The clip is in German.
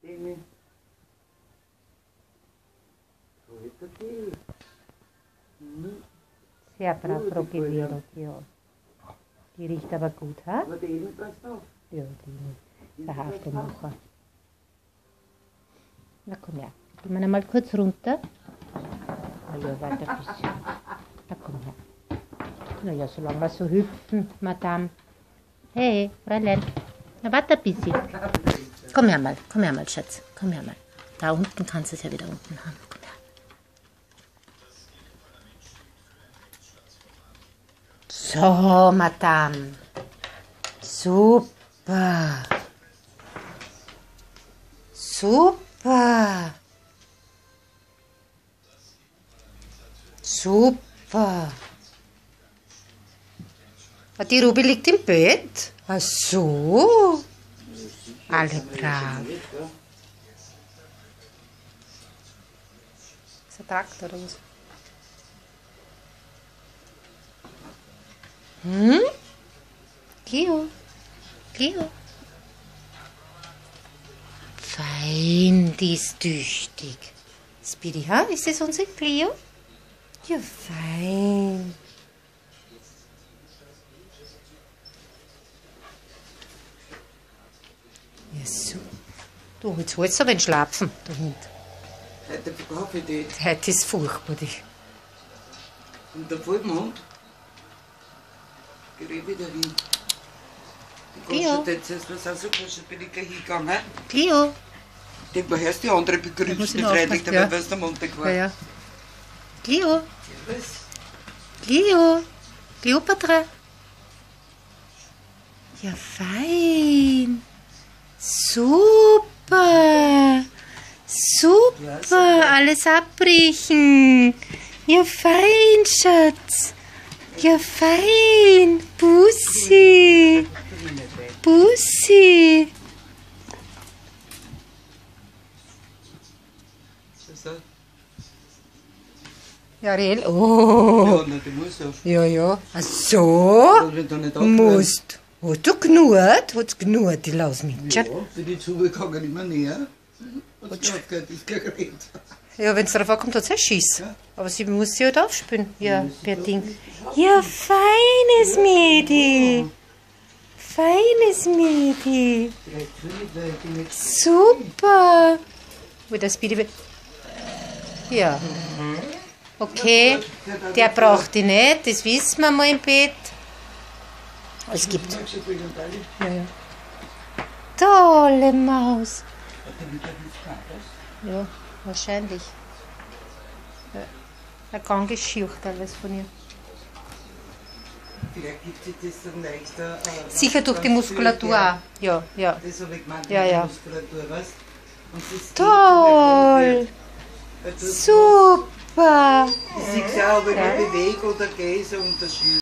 Demi. Sehr brav probiert, ja. Die riecht aber gut, ha? Aber die Eden passt auf. Ja, die ist der Hafermacher. Na komm her, gehen wir noch mal kurz runter. Na ja, weiter ein bisschen. Na komm her. Na ja, solange wir so hüpfen, Madame. Hey, Fräulein. Na, warte ein bisschen. Komm her mal, Schatz. Komm her mal. Da unten kannst du es ja wieder unten haben. Komm her. So, Madame. Super. Super. Super. Die Ruby liegt im Bett. Ach so. Alle brav. Ist ein Traktor oder was? Cleo. Cleo. Fein, die ist tüchtig. Speedy, ha? Ist das unsere Cleo? Ja, fein. Ja, so. Du, jetzt holst du aber den Schlafen, der Hund. Heute verkaufe ich die. Heute ist furchtbar. Und der Vollmond, geh ich wieder hin. Die Ja. kostet jetzt, was auch so kostet, bin ich gleich hingegangen. Cleo. Den war erst die andere Da muss begrüßt, ich die noch Freitag, aufpassen, dabei ja. war es der Montag war. Ja, ja. Cleo. Was? Cleo. Kleopatra. Ja, fein. Super. Super. Alles abbrechen. Ja, fein, Schatz. Ja, fein. Bussi. Bussi. So. Ja, Ariel. Oh. Ja, na, die muss auf. Ja. Ach so. Wenn du nicht Musst. Hast du genurrt? Hat's genurrt, die Lausmitscher? Ja, bin ich zugegangen, immer näher. Und die Aufgabe ist geredet. Ja, wenn es darauf ankommt, hat sie Schiss. Ja. Aber sie muss sie halt aufspielen. Ja, per Ding. Ja, feines Mädi. Feines Mädi. Vielleicht finde ich die nicht. Super. Wo das bitte. Ja. Okay. Der braucht die nicht, das wissen wir mal im Bett. Es gibt. Ja. Tolle Maus. Ja, wahrscheinlich. Ja. Ein krankes Schiuchterl von ihr. Vielleicht gibt sich das dann leichter. Sicher durch die Muskulatur auch. Ja. Das habe ich gemeint, Ja, ja. die Muskulatur, weißt du? Und das Toll. geht, Super. ich sehe es auch, ob ich mich bewege oder gehe, so Unterschied.